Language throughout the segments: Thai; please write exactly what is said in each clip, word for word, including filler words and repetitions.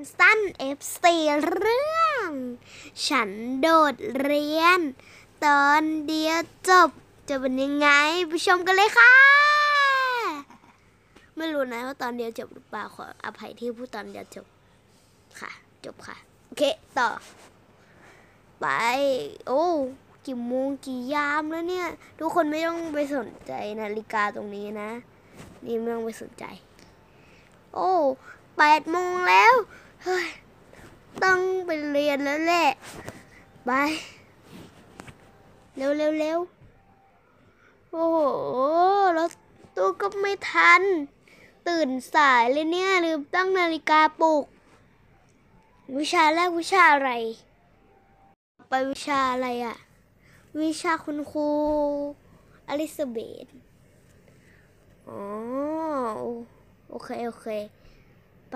สั้น เอฟ ซี เรื่องฉันโดดเรียนตอนเดียวจบจะเป็นยังไงไปชมกันเลยค่ะไม่รู้นะว่าตอนเดียวจบหรือเปล่าขออภัยที่พูดตอนเดียวจบค่ะจบค่ะโอเคต่อไปโอ้กี่โมงกี่ยามแล้วเนี่ยทุกคนไม่ต้องไปสนใจนาฬิกาตรงนี้นะนี่ไม่ต้องไปสนใจโอ้แปดโมงแล้วเฮ้ยต้องไปเรียนแล้วแหละไปเร็วเร็วเร็วโอ้โหรถตู้ก็ไม่ทันตื่นสายเลยเนี่ยลืมตั้งนาฬิกาปลุกวิชาแรกวิชาอะไรไปวิชาอะไรอะวิชาคุณครูอลิซาเบธอ๋อโอเคโอเคไป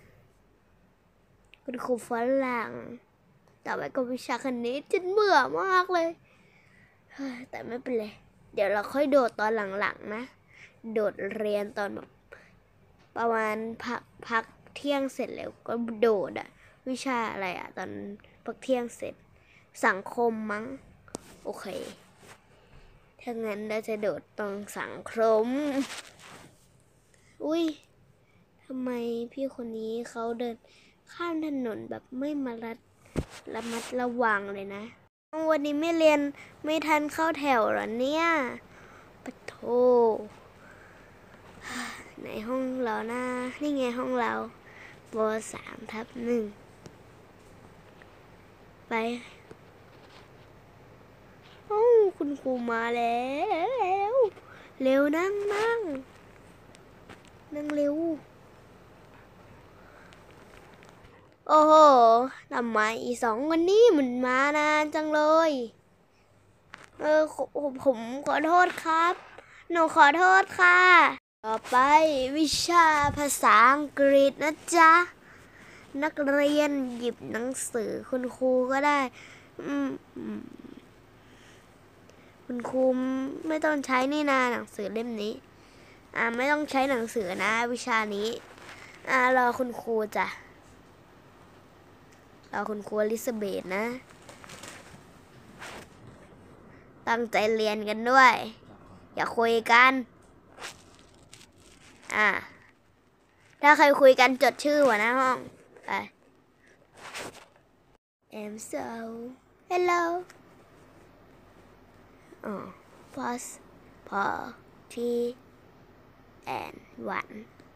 คุณครูฝรั่งต่อไปก็วิชาคณิตฉันเบื่อมากเลยแต่ไม่เป็นไรเดี๋ยวเราค่อยโดดตอนหลังๆนะโดดเรียนตอนแบบประมาณพักพักเที่ยงเสร็จแล้วก็โดดอะวิชาอะไรอะตอนพักเที่ยงเสร็จสังคมมั้งโอเคถ้างั้นเราจะโดดตรงสังคมอุ้ยทำไมพี่คนนี้เขาเดินข้ามถนนแบบไม่มารัดระมัดระวังเลยนะวันนี้ไม่เรียนไม่ทันเข้าแถวหรอเนี่ยปะโถในห้องเรานะนี่ไงห้องเราปสามทับหนึ่งไปโอ้คุณครูมาแล้วเร็วนั่งนั่งนั่งเร็วโอ้โหทำไมอีสองวันนี้มันมานานจังเลยเออผมขอโทษครับหนูขอโทษค่ะต่อไปวิชาภาษาอังกฤษนะจ๊ะนักเรียนหยิบหนังสือคุณครูก็ได้คุณครูไม่ต้องใช้นี่นาหนังสือเล่มนี้อ่าไม่ต้องใช้หนังสือนะวิชานี้อ่ารอคุณครูจ้ะรอคุณครูอลิซาเบธนะตั้งใจเรียนกันด้วยอย่าคุยกันอ่าถ้าใครคุยกันจดชื่อหัวหน้าห้องไป I'm so hello อ๋อ pause party and one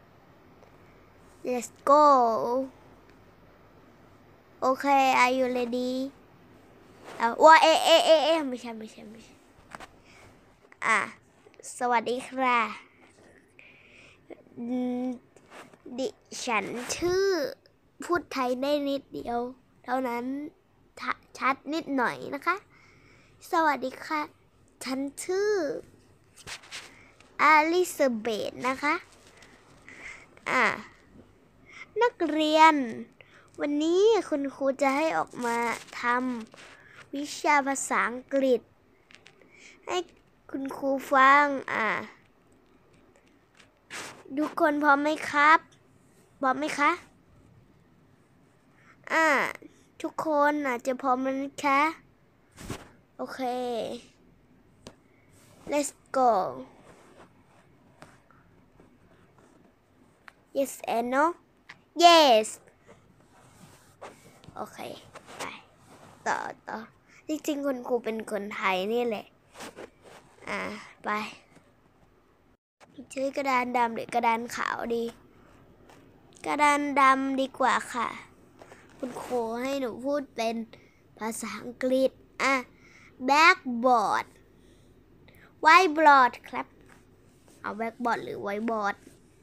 let's go โอเค are you ready เอาว่าเอเอเอเอไม่ใช่ไม่ใช่ไม่ใช่อ่ะสวัสดีค่ะดิฉันชื่อพูดไทยได้นิดเดียวเท่านั้นชัดนิดหน่อยนะคะสวัสดีค่ะฉันชื่ออลิซาเบธนะคะอ่ะนักเรียนวันนี้คุณครูจะให้ออกมาทำวิชาภาษาอังกฤษให้คุณครูฟังอ่ะทุกคนพร้อมไหมครับพร้อมไหมคะอ่ะทุกคนอาจจะพร้อมแล้วนะคะโอเค let's go yes and no yes โอเคไปต่อต่อจริงๆคุณครูเป็นคนไทยนี่แหละอ่ะไปใช้กระดานดำหรือกระดานขาวดีกระดานดำดีกว่าค่ะคุณครูให้หนูพูดเป็นภาษาอังกฤษอ่ะ blackboard whiteboard ครับเอา blackboard หรือ whiteboard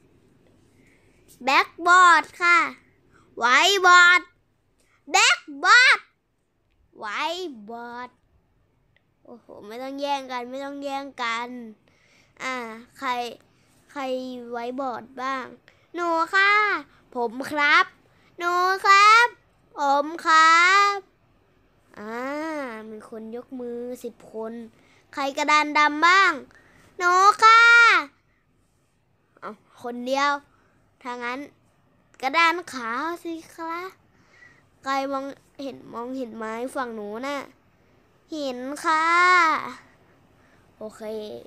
blackboard ค่ะ whiteboard blackboard whiteboard โอ้โหไม่ต้องแย่งกันไม่ต้องแย่งกันอ่าใครใครไว้บอร์ดบ้างหนูค่ะผมครับหนูครับผมครับอ่ามีคนยกมือสิบคนใครกระดานดำบ้างหนูค่ะเอาคนเดียวถ้างั้นกระดานขาวสิคะไกลมองเห็นมองเห็นไหมฝั่งหนูน่ะเห็นค่ะโอเค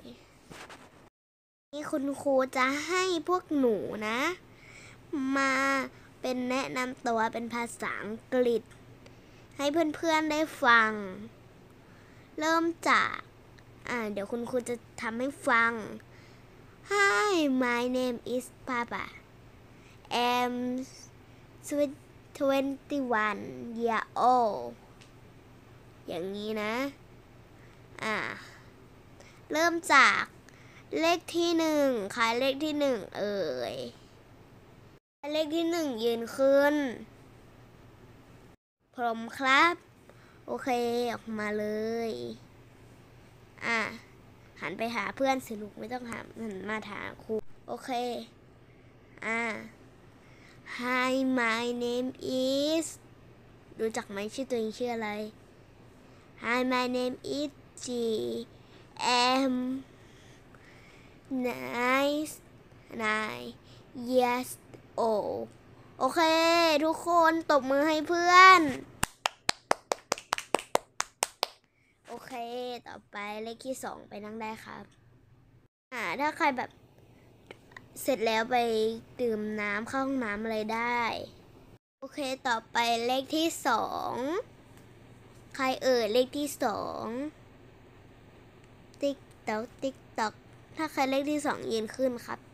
นี่คุณครูจะให้พวกหนูนะมาเป็นแนะนำตัวเป็นภาษาอังกฤษให้เพื่อนๆได้ฟังเริ่มจากอ่าเดี๋ยวคุณครูจะทำให้ฟัง Hi my name is Papa I'm twenty-one year old อย่างนี้นะอ่าเริ่มจากเลขที่หนึ่งค่ะเลขที่หนึ่งเอ่ยเลขที่หนึ่งยืนขึ้นพร้อมครับโอเคออกมาเลยอ่ะหันไปหาเพื่อนสิลูกไม่ต้องหันมาถามครูโอเคอ่ะ Hi my name is รู้จักไหมชื่อตัวเองชื่ออะไร Hi my name is G M nice nine years old โอเคทุกคนตบมือให้เพื่อนโอเคต่อไปเลขที่สองไปนั่งได้ครับอ่าถ้าใครแบบเสร็จแล้วไปดื่มน้ำเข้าห้องน้ำอะไรได้โอเคต่อไปเลขที่สองใครเอ่ยเลขที่สองติ๊กต๊อกติ๊กต๊อกถ้าใครเลขที่สองยืนขึ้นครับ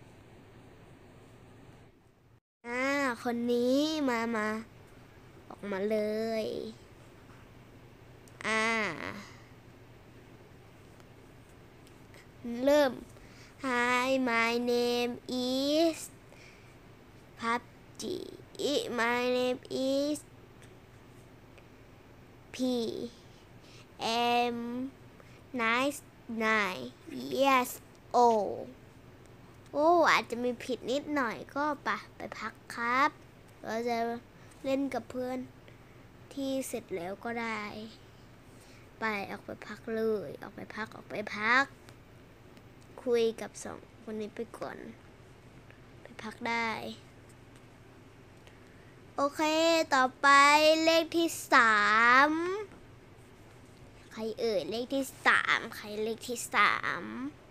อ่าคนนี้มามาออกมาเลยอ่าเริ่ม Hi my name is Pupji my name is P M nice nine years old โอ้อาจจะมีผิดนิดหน่อยก็ปะไปพักครับเราจะเล่นกับเพื่อนที่เสร็จแล้วก็ได้ไปออกไปพักเลยออกไปพักออกไปพักคุยกับสองคนนี้ไปก่อนไปพักได้โอเคต่อไปเลขที่สามใครเอ่ยเลขที่สามใครเลขที่สาม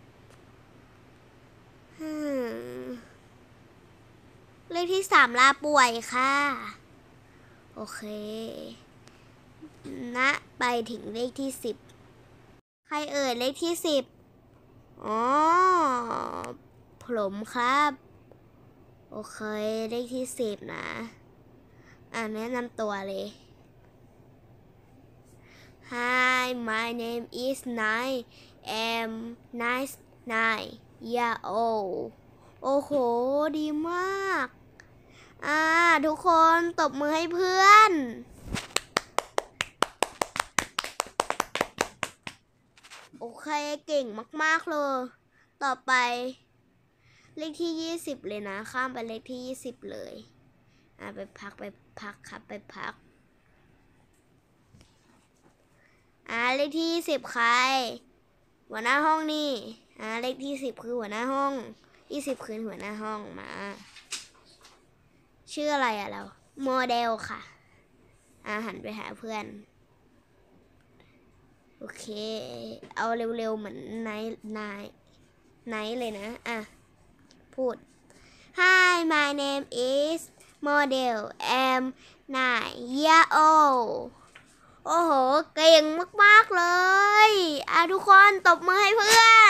เลขที่สามลาป่วยค่ะโอเคณไปถึงเลขที่สิบใครเอ่ยเลขที่สิบอ๋อผมครับโอเคเลขที่สิบนะอ่าแนะนำตัวเลย Hi my name is nine I'm nice nine year old โอ้โหดีมากอ่าทุกคนตบมือให้เพื่อนโอเคเก่งมากๆเลยต่อไปเลขที่ยี่สิบเลยนะข้ามไปเลขที่ยี่สิบเลยอ่าไปพักไปพักครับไปพักอ่าเลขที่ยี่สิบใครหัวหน้าห้องนี่อ่าเลขที่สิบคือหัวหน้าห้องยี่สิบคือหัวหน้าห้องมาชื่ออะไรอะเราโมเดลค่ะอ่าหันไปหาเพื่อนโอเคเอาเร็วๆเหมือนไนท์ไนท์ไนท์เลยนะอ่ะพูด Hi my name is Model I'm nine year old โอ้โหเก่งมากๆเลยอ่ะทุกคนตบมือให้เพื่อน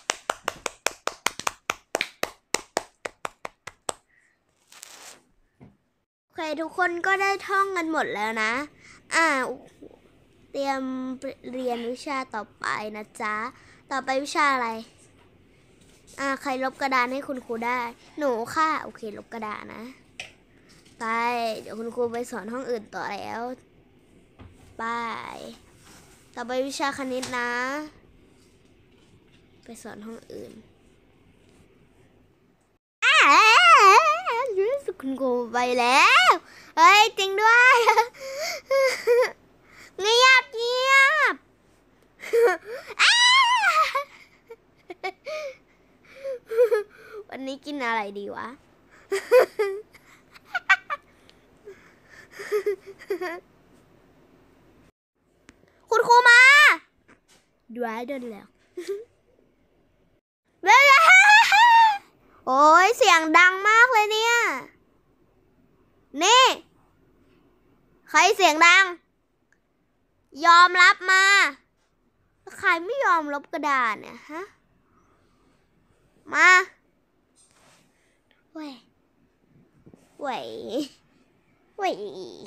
โอเคทุกคนก็ได้ท่องกันหมดแล้วนะอ่ะเตรียมเรียนวิชาต่อไปนะจ๊ะต่อไปวิชาอะไรอ่าใครลบกระดานให้คุณครูได้หนูค่ะโอเคลบกระดานนะไปเดี๋ยวคุณครูไปสอนห้องอื่นต่อแล้วไปต่อไปวิชาคณิตนะไปสอนห้องอื่นคุณครูไปแล้วเฮ้ยจริงด้วยเงียบเงียบวันนี้กินอะไรดีวะคุณครูมาดูไอ้เดินแล้วเบ้โอ้ยเสียงดังมากเลยเนี่ยนี่ใครเสียงดังยอมรับมาใครไม่ยอมลบกระดาษเนี่ยฮะมาเว้ยเว้ยเว้ย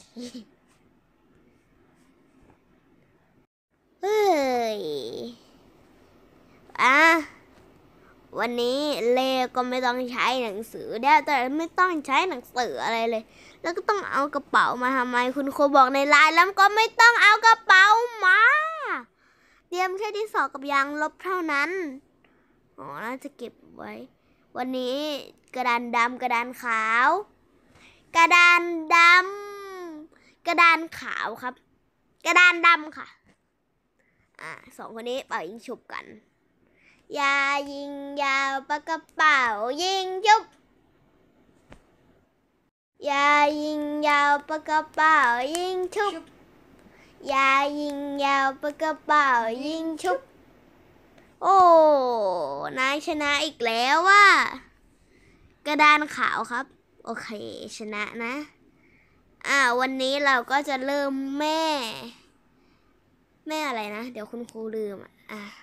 เฮ้ยอ่ะวันนี้เลก็ไม่ต้องใช้หนังสือได้แต่ไม่ต้องใช้หนังสืออะไรเลยแล้วก็ต้องเอากระเป๋ามาทำไมคุณครูบอกในไลน์แล้วก็ไม่ต้องเอากระเป๋ามาเตรียมแค่ดินสอกับยางลบเท่านั้นอ๋อน่าจะเก็บไว้วันนี้กระดานดำกระดานขาวกระดานดำกระดานขาวครับกระดานดำค่ะอ่าสองคนนี้เป่ายิงฉุบกันยายิงยาวปากกระเป๋ายิงฉุบยายิงยาวปากกระเป๋ายิงฉุบยายิงยาวปากกระเป๋ายิงฉุบโอ้นายชนะอีกแล้วว่ากระดานขาวครับโอเคชนะนะอ่าวันนี้เราก็จะเริ่มแม่แม่อะไรนะเดี๋ยวคุณครูลืมอ่ะ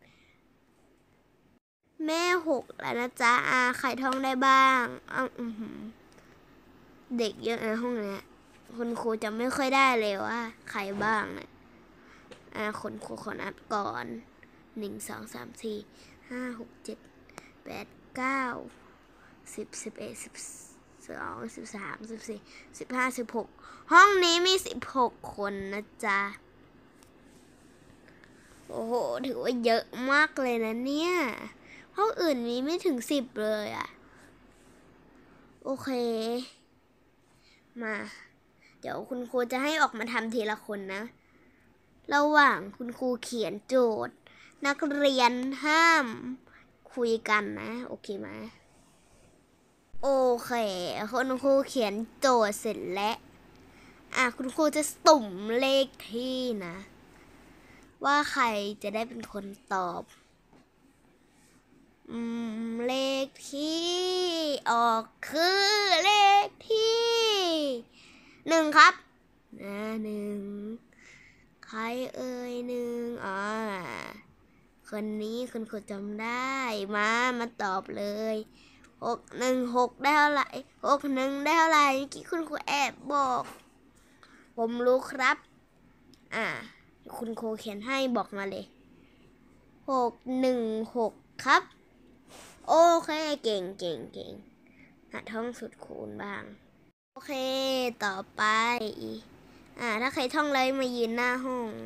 แม่หกแล้วนะจ๊ะอ่าใครท่องได้บ้างอ้าวอือหือเด็กเยอะในห้องเนี้ยคุณครูจะไม่ค่อยได้เลยว่าใครบ้างนะอ่าคุณครูขอนัดก่อนหนึ่งสองสามสี่ห้าหกเจ็ดแปดเก้าสิบสิบเอ็ดสิบสองสิบสามสิบสี่สิบห้าสิบหกห้องนี้มีสิบหกคนนะจ๊ะโอ้โหถือว่าเยอะมากเลยนะเนี่ยห้องอื่นมีไม่ถึงสิบเลยอ่ะโอเคมาเดี๋ยวคุณครูจะให้ออกมาทำทีละคนนะระหว่างคุณครูเขียนโจทย์นักเรียนห้ามคุยกันนะโอเคไหมโอเคคุณครูเขียนโจทย์เสร็จแล้วอ่ะคุณครูจะสุ่มเลขที่นะว่าใครจะได้เป็นคนตอบอืมเลขที่ออกคือเลขที่หนึ่งครับนะหนึ่งใครเอ่ยหนึ่งอ๋อคนนี้คุณครูจำได้มามาตอบเลยหกหนึ่งหกได้เท่าไหร่หกหนึ่งได้เท่าไหร่เมื่อกี้คุณครูแอบบอกผมรู้ครับอ่าคุณครูเขียนให้บอกมาเลยหกหนึ่งหกครับโอเคเก่งเก่งเก่งหาท่องสุดคูณบ้างโอเคต่อไปอ่าถ้าใครท่องเลยมายืนหน้าห้อง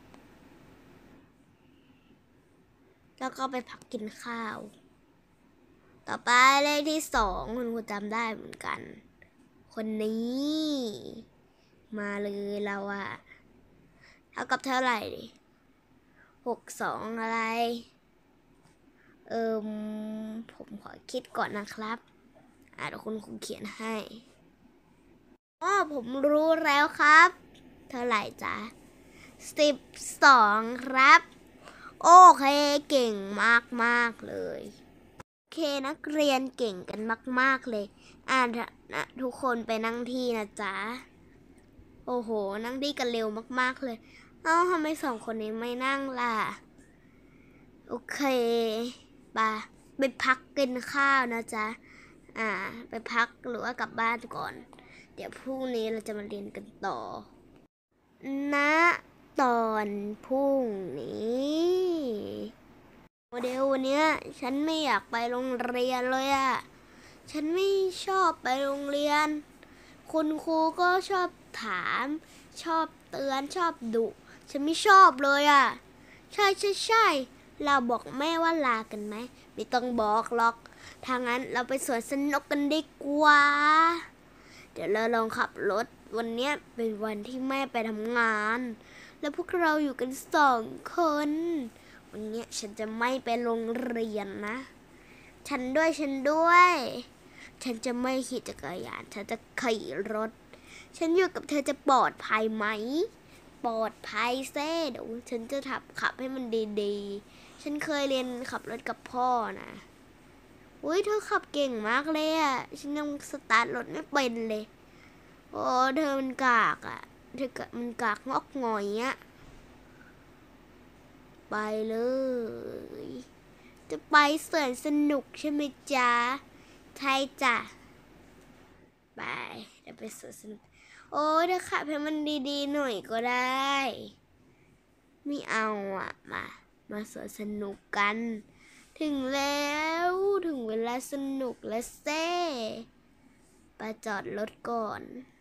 แล้วก็ไปพักกินข้าวต่อไปเลขที่สองคุณครูจำได้เหมือนกันคนนี้มาเลยเราอะเท่ากับเท่าไหร่ดิหกสองอะไรเอิมผมขอคิดก่อนนะครับอ่าเดี๋ยวคุณครูเขียนให้อ๋อผมรู้แล้วครับเท่าไหร่จ๊ะสิบสองครับโอเคเก่งมากมากเลยโอเคนักเรียนเก่งกันมากๆเลยอ่านะทุกคนไปนั่งที่นะจ๊ะโอ้โหนั่งดีกันเร็วมากๆเลยเอ้าทำไมสองคนนี้ไม่นั่งล่ะโอเคไปไปพักกินข้าวนะจ๊ะอ่าไปพักหรือว่ากลับบ้านก่อนเดี๋ยวพรุ่งนี้เราจะมาเรียนกันต่อณตอนพรุ่งนี้โมเดลวันนี้ฉันไม่อยากไปโรงเรียนเลยอะฉันไม่ชอบไปโรงเรียนคุณครูก็ชอบถามชอบเตือนชอบดุฉันไม่ชอบเลยอะใช่ใช่ใช่เราบอกแม่ว่าลากันไหมไม่ต้องบอกหรอกถ้างั้นเราไปสวนสนุกกันดีกว่าเดี๋ยวเราลองขับรถวันนี้เป็นวันที่แม่ไปทำงานแล้วพวกเราอยู่กันสองคนวันนี้ฉันจะไม่ไปโรงเรียนนะฉันด้วยฉันด้วยฉันจะไม่ขี่จักรยานฉันจะขี่รถฉันอยู่กับเธอจะปลอดภัยไหมปลอดภัยแซ่เดี๋ยวฉันจะขับขับให้มันดีๆฉันเคยเรียนขับรถกับพ่อนะอุ้ยเธอขับเก่งมากเลยอ่ะฉันยังสตาร์ทรถไม่เป็นเลยโอ้เธอมันกากอ่ะเธอมันกากงอกงอยอ่ะไปเลยจะไปสวนสนุกใช่ไหมจ๊ะใช่จ้ะไปเดี๋ยวไปสวนสนุกโอ้เธอขับให้มันดีๆหน่อยก็ได้ไม่เอาอ่ะมามาสวนสนุกกันถึงแล้วถึงเวลาสนุกแล้วเซ่ไปจอดรถก่อน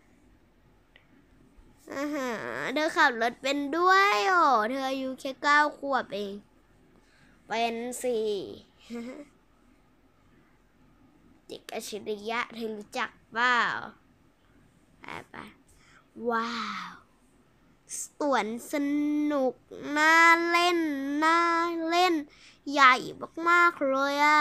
อ่าฮะเธอขับรถเป็นด้วยโอ้เธออายุแค่เก้าขวบเองเป็นสิเด็กอัจฉริยะเธอรู้จักเปล่าไปไปว้าวสวนสนุกน่าเล่นน่าเล่นใหญ่มากๆเลยอ่ะ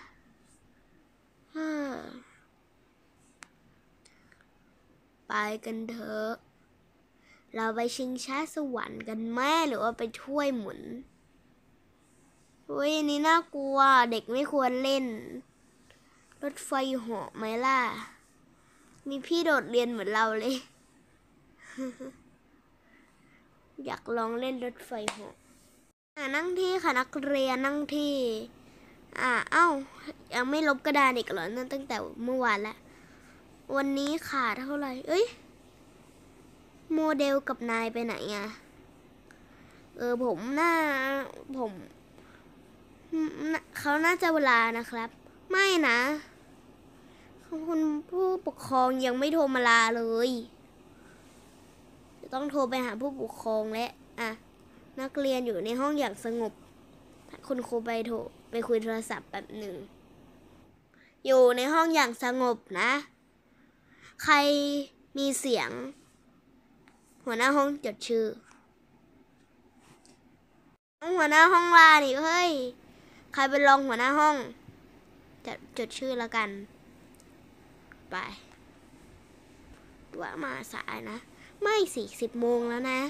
ไปกันเถอะเราไปชิงช้าสวรรค์กันแม่หรือว่าไปถ้วยหมุนอุ้ยนี่น่ากลัวเด็กไม่ควรเล่นรถไฟเหาะไหมล่ะมีพี่โดดเรียนเหมือนเราเลย อยากลองเล่นรถไฟเหาะอ่านั่งที่ค่ะนักเรียนนั่งที่อ่าเอ้ายังไม่ลบกระดานอีกเหรอนั่นตั้งแต่เมื่อวานแล้ววันนี้ขาดเท่าไหร่เอ้ยโมเดลกับนายไปไหนอ่ะเออผมน่าผมเขาน่าจะเวลานะครับไม่นะคุณผู้ปกครองยังไม่โทรมาลาเลยจะต้องโทรไปหาผู้ปกครองและอ่ะนักเรียนอยู่ในห้องอย่างสงบคุณครูไปโทรไปคุยโทรศัพท์แบบหนึ่งอยู่ในห้องอย่างสงบนะใครมีเสียงหัวหน้าห้องจดชื่อหัวหน้าห้องลานี่เฮ้ยใครเป็นรองหัวหน้าห้องจะจดชื่อแล้วกันไปว่ามาสายนะไม่สี่สิบโมงแล้วนะ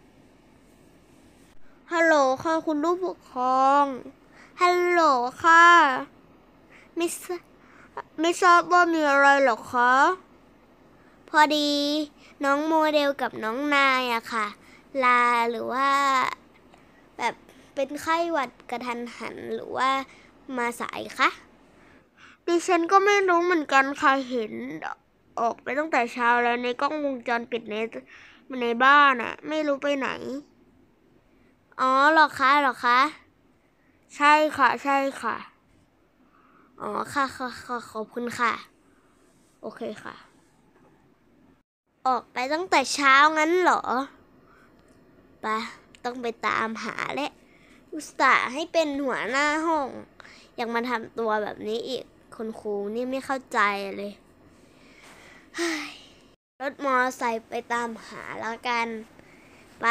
ฮัลโหลค่ะคุณผู้ปกครองฮัลโหลค่ะไม่ไม่ทราบว่ามีอะไรหรอคะพอดีน้องโมเดลกับน้องนายอะค่ะลาหรือว่าแบบเป็นไข้หวัดกระทันหันหรือว่ามาสายคะดิฉันก็ไม่รู้เหมือนกันค่ะเห็นออกไปตั้งแต่เช้าแล้วในกล้องวงจรปิดในในบ้านอะไม่รู้ไปไหนอ๋อหรอคะหรอคะใช่ค่ะใช่ค่ะอ๋อค่ะค่ะค่ะขอบคุณค่ะโอเคค่ะออกไปตั้งแต่เช้างั้นเหรอไปต้องไปตามหาและอุตส่าห์ให้เป็นหัวหน้าห้องยังมาทำตัวแบบนี้อีกคุณครูนี่ไม่เข้าใจเลยรถมอเตอร์ไซค์ไปตามหาแล้วกันไป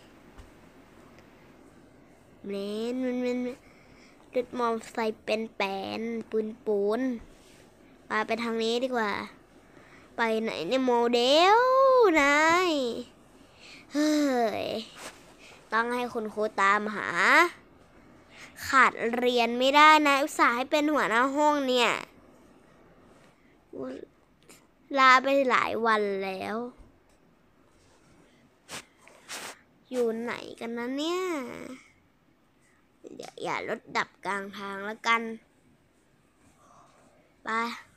เน้นมันมันรถมอเตอร์ไซค์เป็นแปนปูนปูนไปไปทางนี้ดีกว่าไปไหนเนี่ยโมเดลนายเฮ้ยต้องให้คุณครูตามหาขาดเรียนไม่ได้นะอุตส่าห์ให้เป็นหัวหน้าห้องเนี่ยลาไปหลายวันแล้วอยู่ไหนกันนะเนี่ยอย่าอย่ารถดับกลางทางแล้วกันไป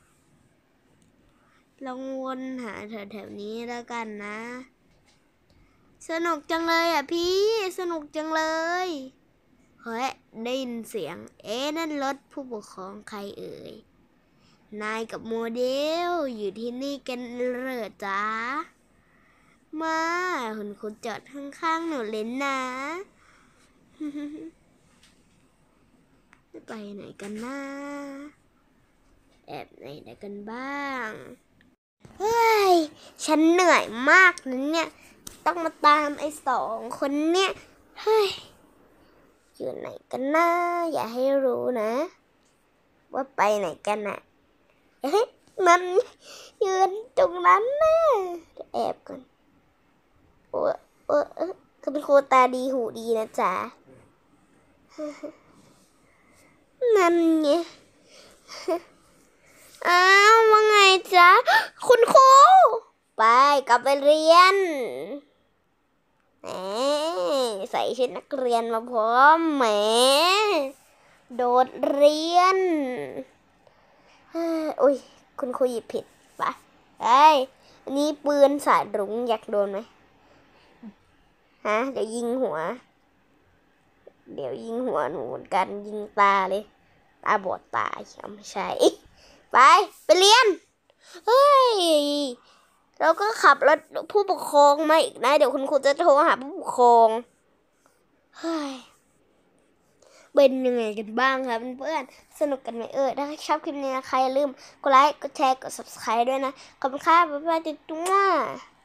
ลองวนหาแถวๆนี้แล้วกันนะสนุกจังเลยอ่ะพี่สนุกจังเลยเฮ้ยได้ยินเสียงเอ๊ะนั่นรถผู้ปกครองใครเอ่ยนายกับโมเดลอยู่ที่นี่กันเหรอจ๊ะมาคุณครูจอดข้างๆหนูเลยนะไปไหนกันนะแอบไหนไหนกันบ้างเฮ้ยฉันเหนื่อยมากนะเนี่ยต้องมาตามไอ้สองคนเนี่ยเฮ้ยอยู่ไหนกันนะอย่าให้รู้นะว่าไปไหนกันน่ะเฮ้ยนั่นยืนตรงนั้นนะแอบก่อนโอ้เออเออคุณครูตาดีหูดีนะจ๊ะนั่นไงอ้าวว่าไงจ๊ะคุณครูไปกลับไปเรียนแหมใส่ชุดนักเรียนมาพร้อมแหมโดดเรียนอุ้ยคุณครูหยิบผิดปะไอ้อันนี้ปืนสายรุ้งอยากโดนไหมฮะเดี๋ยวยิงหัวเดี๋ยวยิงหัวหนูกันยิงตาเลยตาบอดตาไม่ใช่ไปไปเรียนเฮ้ยเราก็ขับรถผู้ปกครองมาอีกนะเดี๋ยวคุณครูจะโทรหาผู้ปกครองเฮ้ยเป็นยังไงกันบ้างครับเพื่อนสนุกกันไหมเออถ้าชอบคลิปนี้นะใครอย่าลืมกดไลค์กดแชร์กด ซับสไครบ์ ด้วยนะขอบคุณค่ะบ๊ายบายจุ๊บ